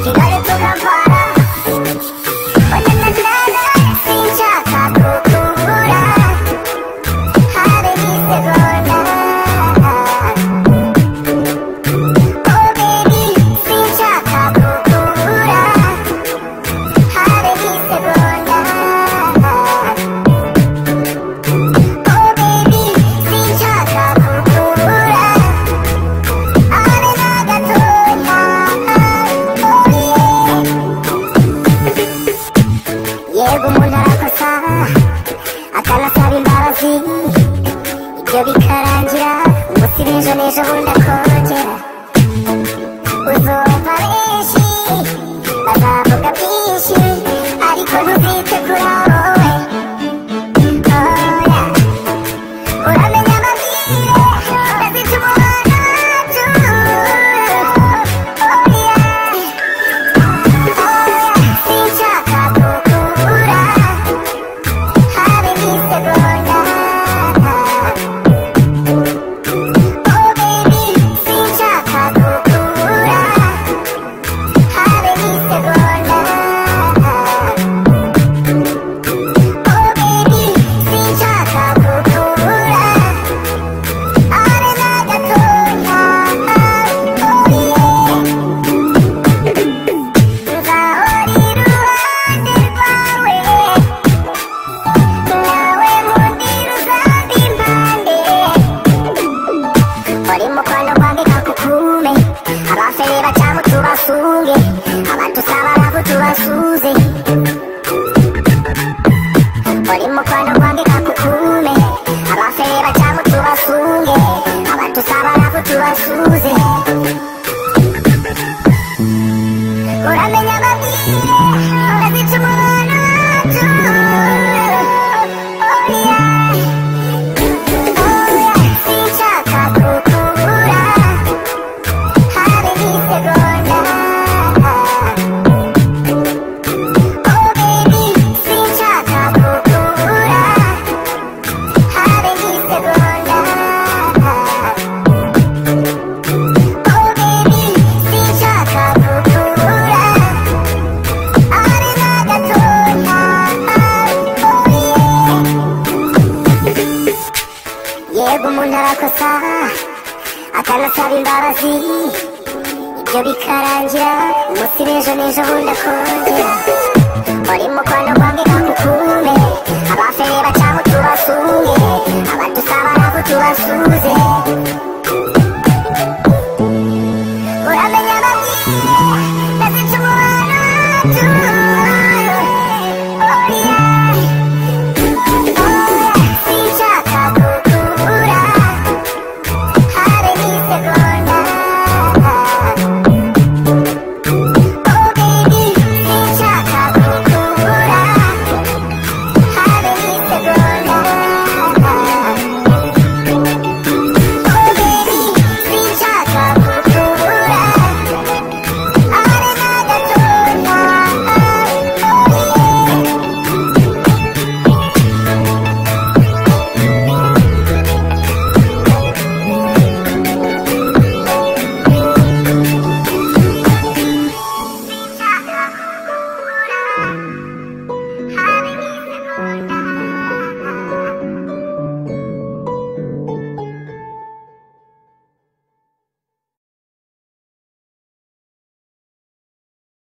Kigali to Kampala. Sinshaka kukubura habe n'isegonda. Oh baby, sinshaka kukubura habe n'isegonda. Oh baby, sinshaka kukubura habe na gatoya. Oh yeah. Yego umuntu arakosa akanasaba imbabazi, ibyo bikarangira umunsi n'ejo n'ejo bundi akongera. Uzumva benshi bazavuga byinshi ariko ntuzite kuri wowe. Oya, uramenya amabwire urazica umubano wacu. Oya, sinshaka kukubura habe n'isegonda. Oh baby, sinshaka kukubura habe n'isegonda. Oh baby, sinshaka kukubura habe na gatoya. Oh yeah. Nzahora iruhande rwawe, nawe nkundira uzambe impande. Uri mukwano gwange kakukume, abafere bacamu tubasunge, abatusaba nabo tubasuze. Uri mukwano gwange kakukume, abafere bacamu tubasunge, abatusaba nabo tubasuze. Uramenya amabwire urazica umubano wacu. Oya, oya, sinshaka kukubura habe n'isegonda. Oh baby, sinshaka kukubura habe n'isegonda. Oh baby, sinshaka kukubura habe na gatoya. Oh yeah. Yego umuntu arakosa akanasaba imbabazi, ibyo bikarangira umunsi n'ejo n'ejo bundi akongera. Uri mukwano gwange kakukume, abafere bacamu tubasunge, abatusaba nabo tubasuze.